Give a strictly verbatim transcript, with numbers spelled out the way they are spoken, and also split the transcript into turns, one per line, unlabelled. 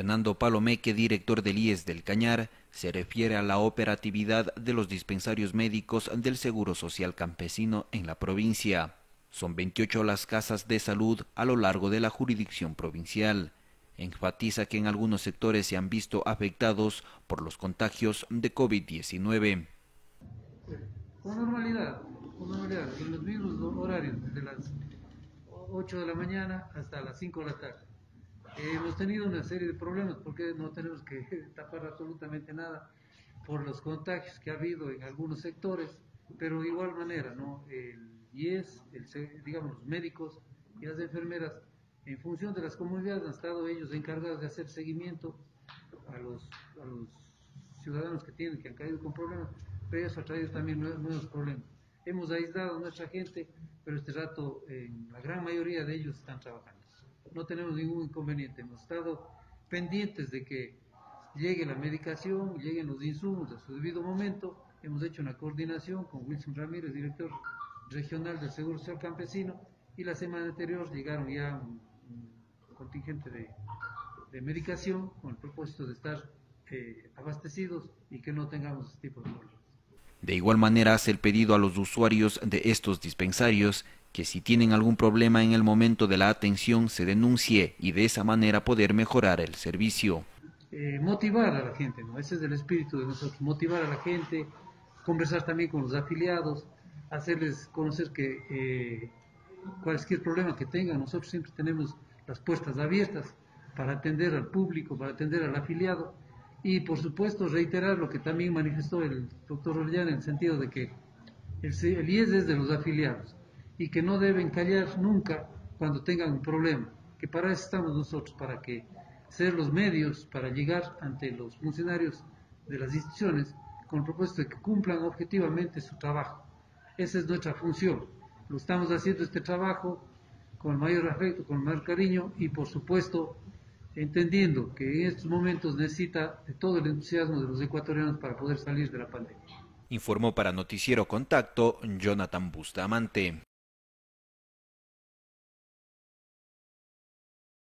Fernando Palomeque, director del I E S del Cañar, se refiere a la operatividad de los dispensarios médicos del Seguro Social Campesino en la provincia. Son veintiocho las casas de salud a lo largo de la jurisdicción provincial. Enfatiza que en algunos sectores se han visto afectados por los contagios de COVID diecinueve.
Con normalidad, con normalidad, en los mismos horarios, desde las ocho de la mañana hasta las cinco de la tarde. Eh, hemos tenido una serie de problemas porque no tenemos que tapar absolutamente nada por los contagios que ha habido en algunos sectores, pero de igual manera, ¿no? El I E S, el, digamos, los médicos y las enfermeras, en función de las comunidades, han estado ellos encargados de hacer seguimiento a los, a los ciudadanos que tienen, que han caído con problemas, pero eso ha traído también nuevos, nuevos problemas. Hemos aislado a nuestra gente, pero este rato en la gran mayoría de ellos están trabajando. No tenemos ningún inconveniente, hemos estado pendientes de que llegue la medicación, lleguen los insumos a su debido momento. Hemos hecho una coordinación con Wilson Ramírez, director regional del Seguro Social Campesino, y la semana anterior llegaron ya un, un contingente de, de medicación con el propósito de estar eh, abastecidos y que no tengamos este tipo de problemas.
De igual manera hace el pedido a los usuarios de estos dispensarios que si tienen algún problema en el momento de la atención se denuncie y de esa manera poder mejorar el servicio.
Eh, motivar a la gente, ¿no? Ese es el espíritu de nosotros, motivar a la gente, conversar también con los afiliados, hacerles conocer que eh, cualquier problema que tengan, nosotros siempre tenemos las puertas abiertas para atender al público, para atender al afiliado y por supuesto reiterar lo que también manifestó el doctor Orellana en el sentido de que el, el I E S es de los afiliados y que no deben callar nunca cuando tengan un problema, que para eso estamos nosotros, para que ser los medios para llegar ante los funcionarios de las instituciones con el propósito de que cumplan objetivamente su trabajo. Esa es nuestra función. Lo estamos haciendo este trabajo con el mayor afecto, con el mayor cariño y por supuesto entendiendo que en estos momentos necesita de todo el entusiasmo de los ecuatorianos para poder salir de la pandemia.
Informó para Noticiero Contacto Jonathan Bustamante.